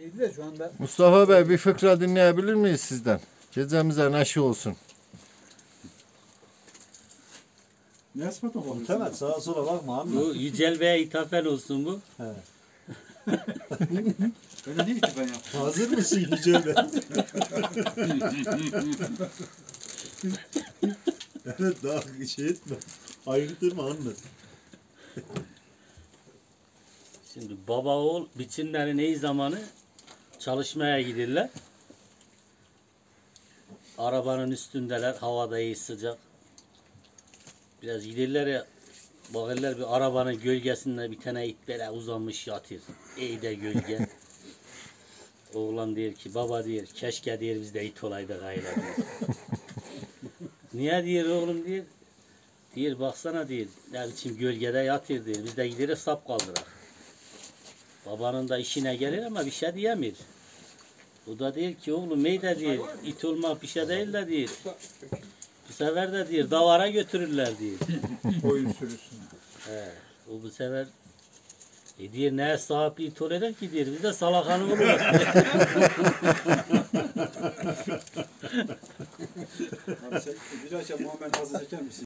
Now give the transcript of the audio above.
iyiydi de şu anda. Mustafa Bey bir fıkra dinleyebilir miyiz sizden? Gecemize neşe olsun. Ne ispat olalım? Temel sağa sola bakma anla. Bu Yücel Bey'e ithafen olsun bu. Öyle değil ki ben yaptım. Hazır mısın Yücel'le? Evet daha şey etme. Ayrıtırma anla. Şimdi baba oğul biçimlerin iyi zamanı çalışmaya giderler. Arabanın üstündeler, havada iyi sıcak. Biraz giderler ya, bakırlar bir arabanın gölgesinde bir tane it böyle uzanmış yatır. İyi de gölge. Oğlan diyor ki baba diyor keşke diyor biz de it olaydık aile diyor. Niye diyor oğlum diyor. Diyor baksana diyor ne biçim gölgede yatır diyor. Biz de gideriz sap kaldırak. Babanın da işine gelir ama bir şey diyemiyor. O da diyor ki oğlum meyde diyor it olmak bir şey değil de diyor. Bu sefer de diyor davara götürürler diyor. Koyun sürüsün. O bu sefer diyor neye sahip it olacak ki diyor. Biz de salakanı oluruz. Abi sen bir akşam Muhammed Fazıl çeker misin?